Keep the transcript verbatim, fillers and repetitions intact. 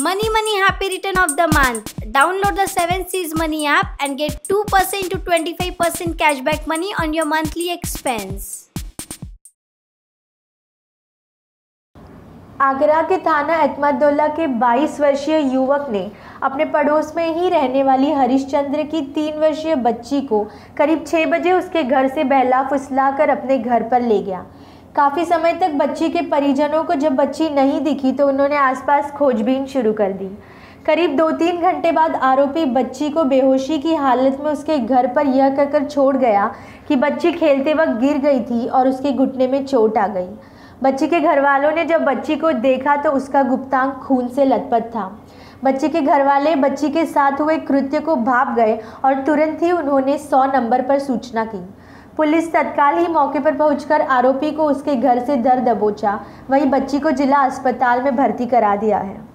Money Money Happy Return of the Month. Download the seven C's Money app and get two percent to twenty-five percent cashback money on your monthly expense. Agra के थाना अहमदुल्ला के बाईस वर्षीय युवक ने अपने पड़ोस में ही रहने वाली हरिश्चंद्र की तीन वर्षीय बच्ची को करीब छः बजे उसके घर से बहला फुसला कर अपने घर पर ले गया। काफ़ी समय तक बच्ची के परिजनों को जब बच्ची नहीं दिखी तो उन्होंने आसपास खोजबीन शुरू कर दी। करीब दो तीन घंटे बाद आरोपी बच्ची को बेहोशी की हालत में उसके घर पर यह कहकर छोड़ गया कि बच्ची खेलते वक्त गिर गई थी और उसके घुटने में चोट आ गई। बच्ची के घर वालों ने जब बच्ची को देखा तो उसका गुप्तांग खून से लथपथ था। बच्ची के घर वाले बच्ची के साथ हुए कृत्य को भाप गए और तुरंत ही उन्होंने सौ नंबर पर सूचना की। पुलिस तत्काल ही मौके पर पहुंचकर आरोपी को उसके घर से दर दबोचा। वहीं बच्ची को जिला अस्पताल में भर्ती करा दिया है।